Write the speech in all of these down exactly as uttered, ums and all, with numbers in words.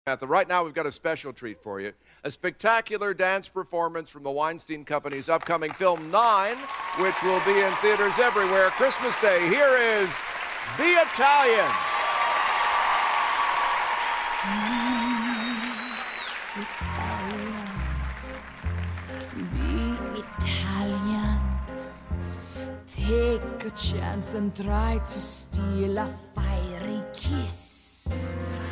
Samantha, right now we've got a special treat for you. A spectacular dance performance from the Weinstein Company's upcoming film Nine, which will be in theaters everywhere Christmas Day. Here is The Italian. Be Italian. Take a chance and try to steal a fiery kiss.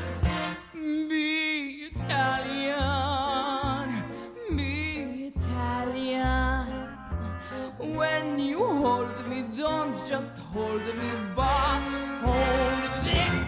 Be Italian. Be Italian. When you hold me, don't just hold me, but hold this.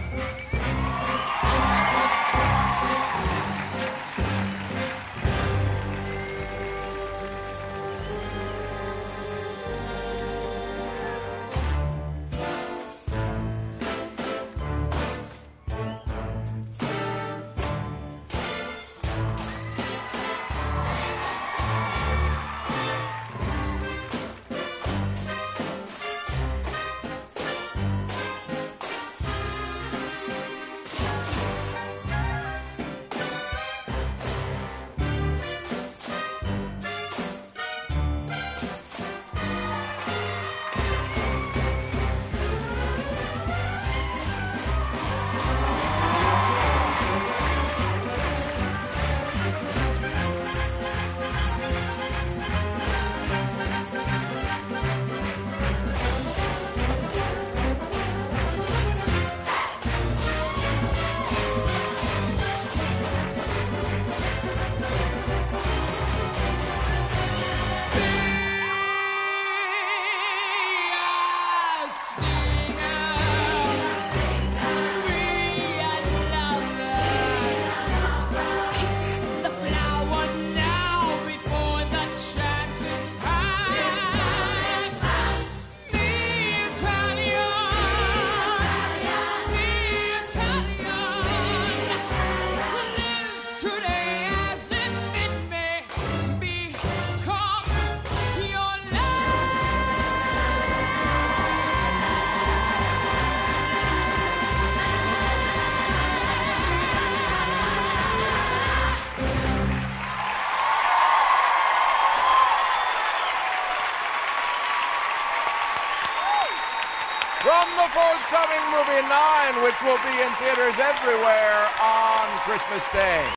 From the forthcoming movie Nine, which will be in theaters everywhere on Christmas Day.